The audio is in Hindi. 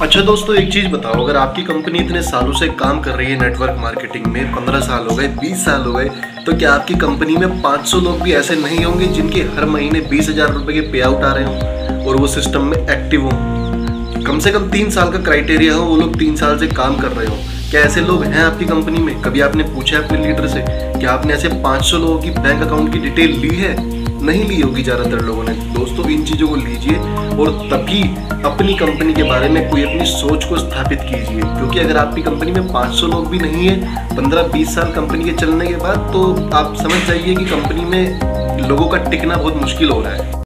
अच्छा दोस्तों, एक चीज बताओ, अगर आपकी कंपनी इतने सालों से काम कर रही है नेटवर्क मार्केटिंग में, 15 साल हो गए, 20 साल हो गए, तो क्या आपकी कंपनी में 500 लोग भी ऐसे नहीं होंगे जिनके हर महीने 20,000 रुपए के पे आउट आ रहे हों और वो सिस्टम में एक्टिव हों? कम से कम 3 साल का क्राइटेरिया हो, वो लोग 3 साल से काम कर रहे हो। क्या ऐसे लोग हैं आपकी कंपनी में? कभी आपने पूछा है अपने लीडर से कि आपने ऐसे 500 लोगों की बैंक अकाउंट की डिटेल ली है? नहीं ली होगी ज़्यादातर लोगों ने। दोस्तों, इन चीज़ों को लीजिए और तभी अपनी कंपनी के बारे में कोई अपनी सोच को स्थापित कीजिए, क्योंकि अगर आपकी कंपनी में 500 लोग भी नहीं है 15-20 साल कंपनी के चलने के बाद, तो आप समझ जाइए कि कंपनी में लोगों का टिकना बहुत मुश्किल हो रहा है।